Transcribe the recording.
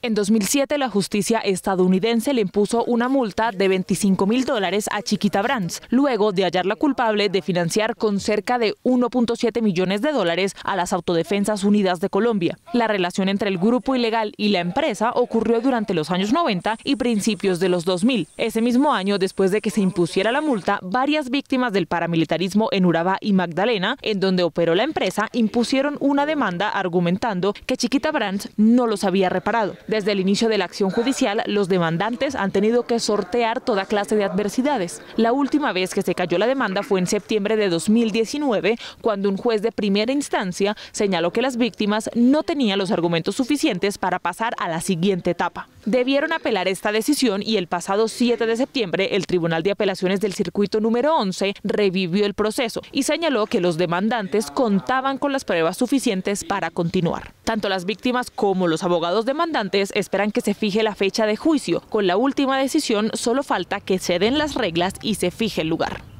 En 2007, la justicia estadounidense le impuso una multa de $25.000 a Chiquita Brands, luego de hallarla culpable de financiar con cerca de $1.7 millones a las Autodefensas Unidas de Colombia. La relación entre el grupo ilegal y la empresa ocurrió durante los años 90 y principios de los 2000. Ese mismo año, después de que se impusiera la multa, varias víctimas del paramilitarismo en Urabá y Magdalena, en donde operó la empresa, impusieron una demanda argumentando que Chiquita Brands no los había reparado. Desde el inicio de la acción judicial, los demandantes han tenido que sortear toda clase de adversidades. La última vez que se cayó la demanda fue en septiembre de 2019, cuando un juez de primera instancia señaló que las víctimas no tenían los argumentos suficientes para pasar a la siguiente etapa. Debieron apelar esta decisión y el pasado 7 de septiembre el Tribunal de Apelaciones del Circuito número 11 revivió el proceso y señaló que los demandantes contaban con las pruebas suficientes para continuar. Tanto las víctimas como los abogados demandantes esperan que se fije la fecha de juicio. Con la última decisión solo falta que se den las reglas y se fije el lugar.